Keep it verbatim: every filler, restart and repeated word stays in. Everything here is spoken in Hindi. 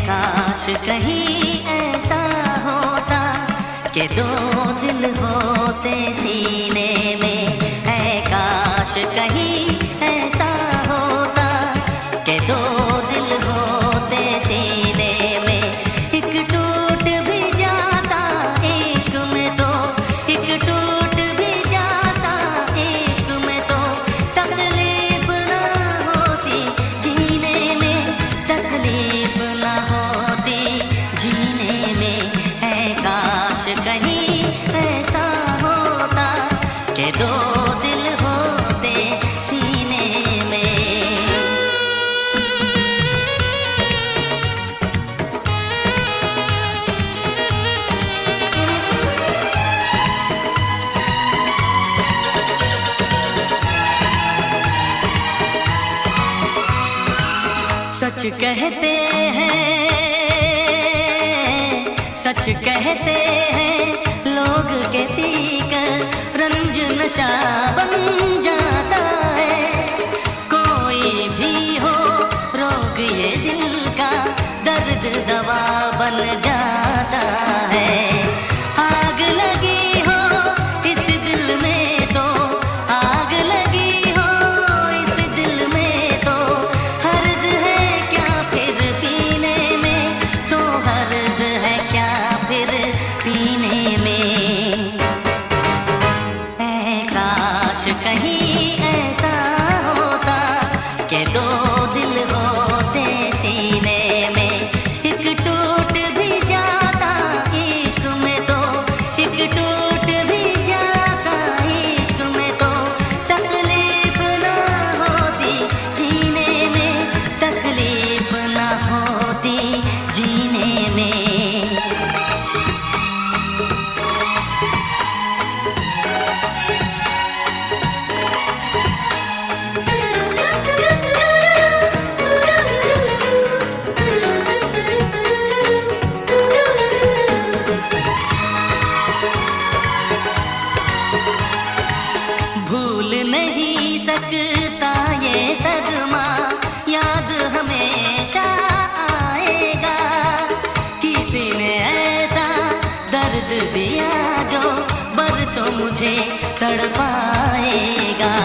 काश कहीं ऐसा होता कि दो दिल होते सीने में, है काश कहीं ऐसा होता कि दो दिल होते सीने में। एक टूट भी जाता इश्क में तो, एक टूट भी जाता इश्क में तो तकलीफ ना होती जीने में, तकलीफ ना होती जीने में। है काश कहीं ऐसा होता कि दो दिल होते सीने में। सच कहते हैं, सच कहते हैं लोग के पीकर रंज नशा बन जाता है। कोई भी हो रोग ये दिल का, दर्द दवा बन जाता है। आग लगी हो इस दिल में तो, आग लगी हो इस दिल में तो हर्ज है क्या फिर पीने में, तो हर्ज है क्या फिर पीने में। ऐ काश कहीं ऐसा होता कि दो दिल होते सीने में। एक टूट भी जाता इश्क में तो, एक टूट भी जाता इश्क में तो तकलीफ ना होती जीने में, तकलीफ ना होती जीने में। भूल नहीं सकता ये सदमा, याद हमेशा आएगा। किसी ने ऐसा दर्द दिया जो बरसों मुझे तड़पाएगा।